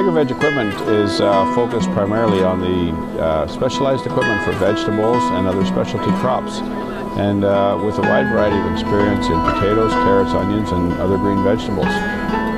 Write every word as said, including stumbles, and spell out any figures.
AGRIVEG equipment is uh, focused primarily on the uh, specialized equipment for vegetables and other specialty crops, and uh, with a wide variety of experience in potatoes, carrots, onions, and other green vegetables.